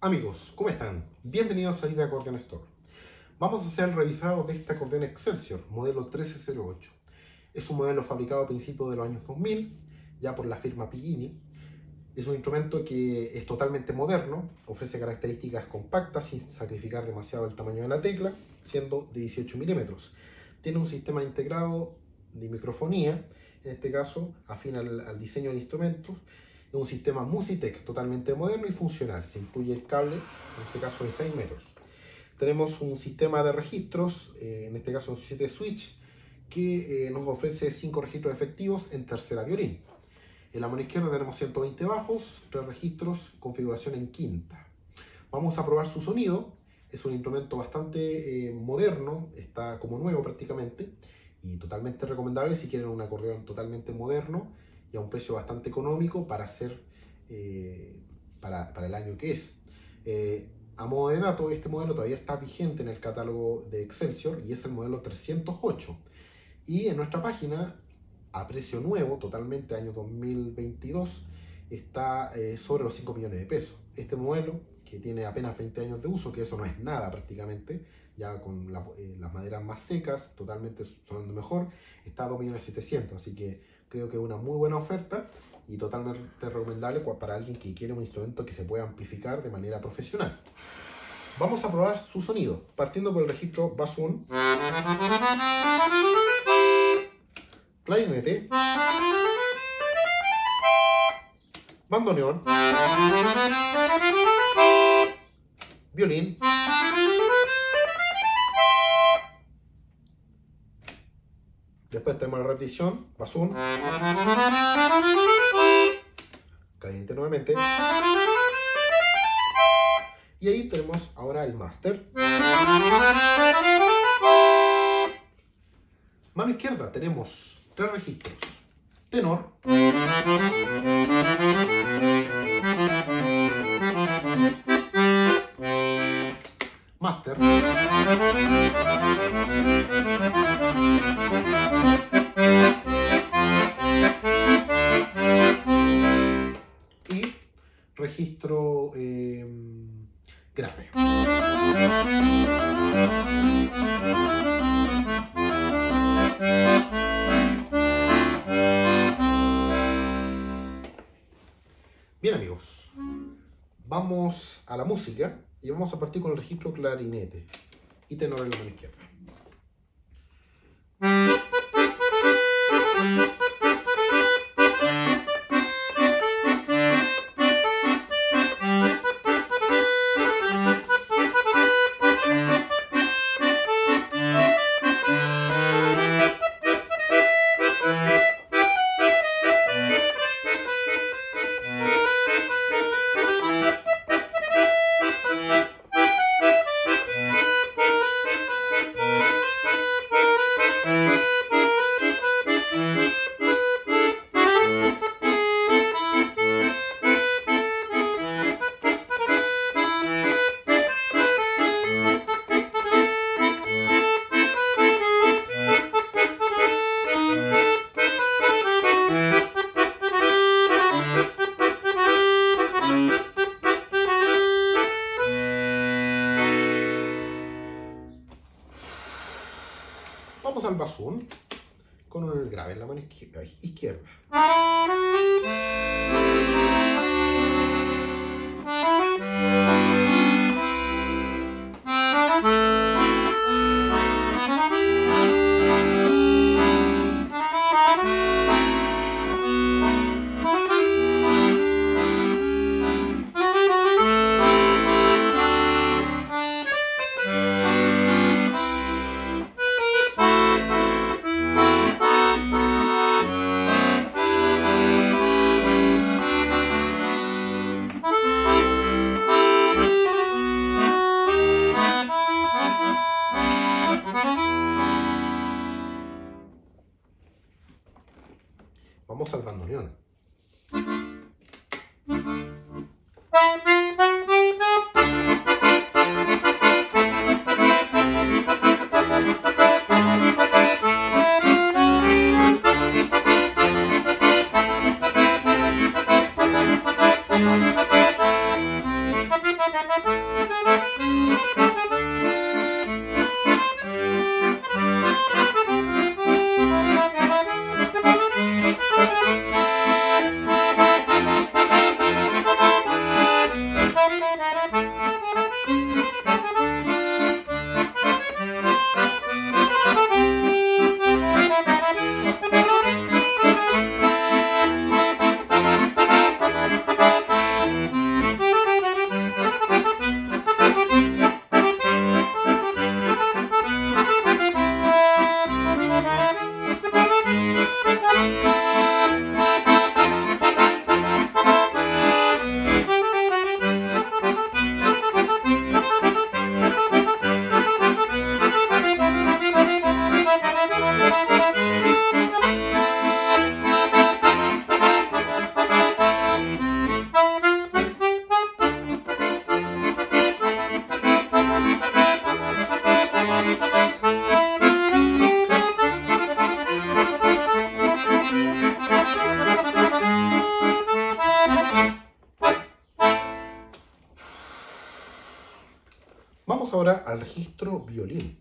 Amigos, ¿cómo están? Bienvenidos a Vive Acordeon Store. Vamos a hacer el revisado de este acordeón Excelsior, modelo 1308. Es un modelo fabricado a principios de los años 2000, ya por la firma Pigini. Es un instrumento que es totalmente moderno, ofrece características compactas sin sacrificar demasiado el tamaño de la tecla, siendo de 18 milímetros. Tiene un sistema integrado de microfonía, en este caso afín al diseño del instrumento. Es un sistema Musitech totalmente moderno y funcional. Se incluye el cable, en este caso de 6 metros. Tenemos un sistema de registros, en este caso un 7 switch, que nos ofrece 5 registros efectivos en tercera violín. En la mano izquierda tenemos 120 bajos, 3 registros, configuración en quinta. Vamos a probar su sonido. Es un instrumento bastante moderno, está como nuevo prácticamente, y totalmente recomendable si quieren un acordeón totalmente moderno y a un precio bastante económico para hacer para el año que es. A modo de dato, este modelo todavía está vigente en el catálogo de Excelsior y es el modelo 308. Y en nuestra página, a precio nuevo, totalmente año 2022, está sobre los 5 millones de pesos. Este modelo, que tiene apenas 20 años de uso, que eso no es nada prácticamente, ya con las maderas más secas, totalmente sonando mejor, está a 2.700.000, así que creo que es una muy buena oferta y totalmente recomendable para alguien que quiere un instrumento que se pueda amplificar de manera profesional. Vamos a probar su sonido, partiendo por el registro bassoon, clarinete, bandoneón, violín, después tenemos la repetición, bassoon, clarinete nuevamente, y ahí tenemos ahora el máster. Mano izquierda tenemos 3 registros, tenor, máster, y registro grave. Bien amigos, vamos a la música y vamos a partir con el registro clarinete y tenor en la mano izquierda. Vamos al bassoon con el grave en la mano izquierda. Vamos ahora al registro violín.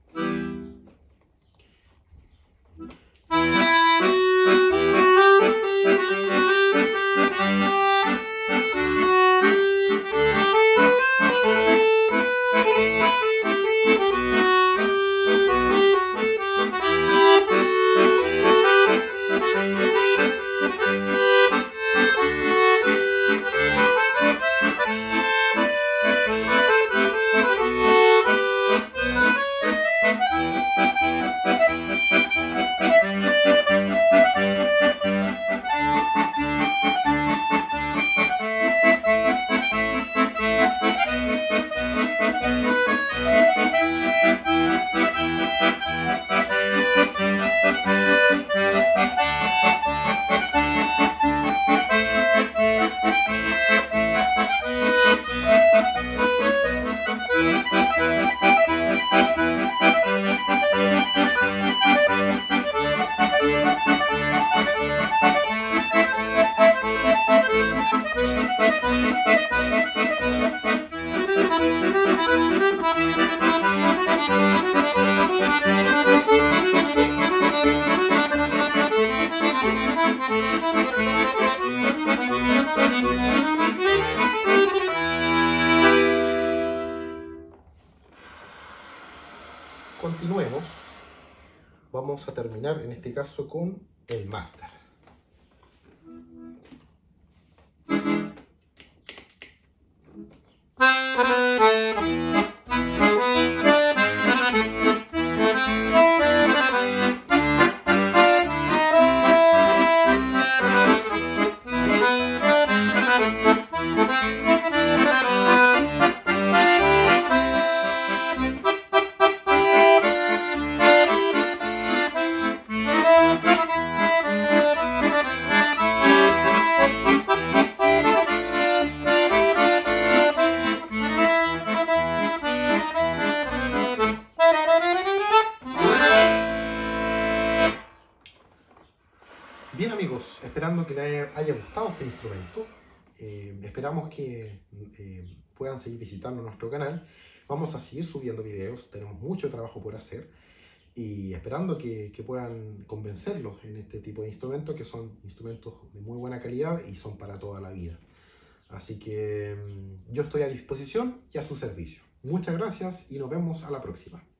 Continuemos. Vamos a terminar en este caso con el máster. Bien amigos, esperando que les haya gustado este instrumento, esperamos que puedan seguir visitando nuestro canal. Vamos a seguir subiendo videos, tenemos mucho trabajo por hacer y esperando que puedan convencerlos en este tipo de instrumentos, que son instrumentos de muy buena calidad y son para toda la vida. Así que yo estoy a disposición y a su servicio. Muchas gracias y nos vemos a la próxima.